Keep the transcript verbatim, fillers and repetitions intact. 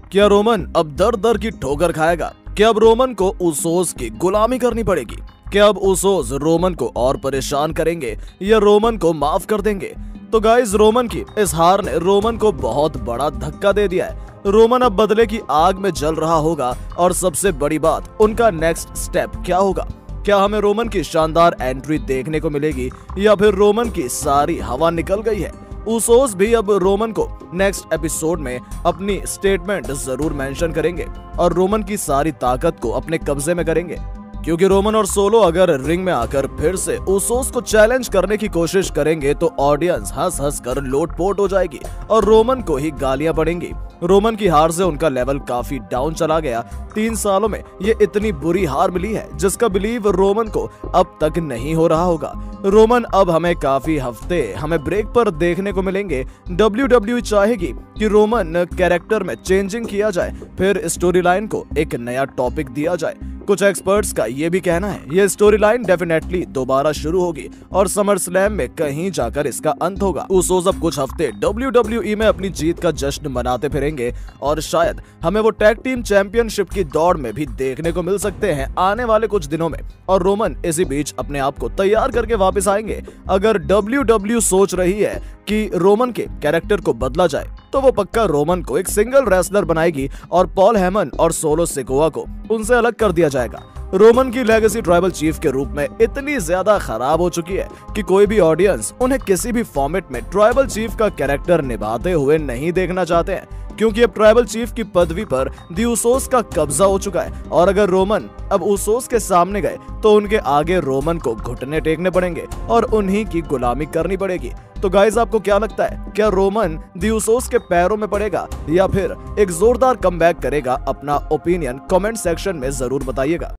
क्या रोमन अब दर दर की ठोकर खाएगा? क्या अब रोमन को उसोस की गुलामी करनी पड़ेगी? क्या अब उसोस रोमन को और परेशान करेंगे या रोमन को माफ कर देंगे? तो गाइस, रोमन की इस हार ने रोमन को बहुत बड़ा धक्का दे दिया है। रोमन अब बदले की आग में जल रहा होगा और सबसे बड़ी बात, उनका नेक्स्ट स्टेप क्या होगा? क्या हमें रोमन की शानदार एंट्री देखने को मिलेगी या फिर रोमन की सारी हवा निकल गई है? उसोस भी अब रोमन को नेक्स्ट एपिसोड में अपनी स्टेटमेंट जरूर मेंशन करेंगे और रोमन की सारी ताकत को अपने कब्जे में करेंगे, क्योंकि रोमन और सोलो अगर रिंग में आकर फिर से उसोस को चैलेंज करने की कोशिश करेंगे तो ऑडियंस हंस हंस कर लोटपोट हो जाएगी और रोमन को ही गालियां पड़ेंगी। रोमन की हार से उनका लेवल काफी डाउन चला गया। तीन सालों में ये इतनी बुरी हार मिली है जिसका बिलीव रोमन को अब तक नहीं हो रहा होगा। रोमन अब हमें काफी हफ्ते हमें ब्रेक पर देखने को मिलेंगे। डब्ल्यू डब्ल्यू ई चाहेगी कि रोमन कैरेक्टर में चेंजिंग किया जाए, फिर स्टोरी लाइन को एक नया टॉपिक दिया जाए। कुछ एक्सपर्ट्स का ये भी कहना है ये स्टोरी लाइन डेफिनेटली दोबारा शुरू होगी और समर स्लैम में कहीं जाकर इसका अंत होगा। उसोस अब कुछ हफ्ते डब्ल्यू डब्ल्यू ई में अपनी जीत का जश्न मनाते फिरेंगे और शायद हमें वो टैग टीम चैंपियनशिप की दौड़ में भी देखने को मिल सकते हैं आने वाले कुछ दिनों में। और रोमन इसी बीच अपने आप को तैयार करके वापस आएंगे। अगर डब्ल्यू डब्ल्यू सोच रही है कि रोमन के कैरेक्टर को बदला जाए तो वो पक्का रोमन को एक सिंगल रेसलर बनाएगी और पॉल हेमन और सोलो सिकोआ को उनसे अलग कर दिया जाएगा। रोमन की लेगेसी ट्राइबल चीफ के रूप में इतनी ज्यादा खराब हो चुकी है कि कोई भी ऑडियंस उन्हें किसी भी फॉर्मेट में ट्राइबल चीफ का कैरेक्टर निभाते हुए नहीं देखना चाहते हैं, क्योंकि अब ट्राइबल चीफ की पदवी पर दी उसोस का कब्जा हो चुका है और अगर रोमन अब उसोस के सामने गए तो उनके आगे रोमन को घुटने टेकने पड़ेंगे और उन्हीं की गुलामी करनी पड़ेगी। तो गाइस, आपको क्या लगता है, क्या रोमन दी उसोस के पैरों में पड़ेगा या फिर एक जोरदार कमबैक करेगा? अपना ओपिनियन कमेंट सेक्शन में जरूर बताइएगा।